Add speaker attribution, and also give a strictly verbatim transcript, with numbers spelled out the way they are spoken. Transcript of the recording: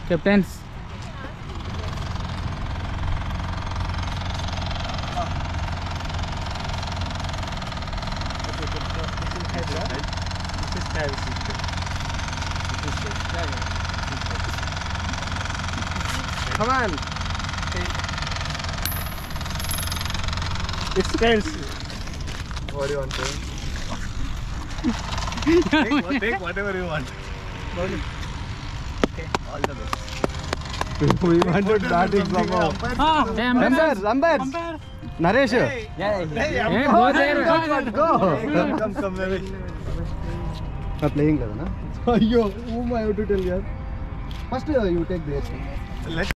Speaker 1: Captains.
Speaker 2: Come on. It's tails. What do you want to? take, take whatever you want. Okay, all the best. We wanted batting somehow.
Speaker 1: Ah,
Speaker 2: Umpires, umpires. Naresh.
Speaker 1: Hey,
Speaker 2: Hey,
Speaker 1: go there.
Speaker 2: go, go. Come, come, come, baby. I'm playing, na? Yo, whom I have to tell you? First, uh, you take this. Let's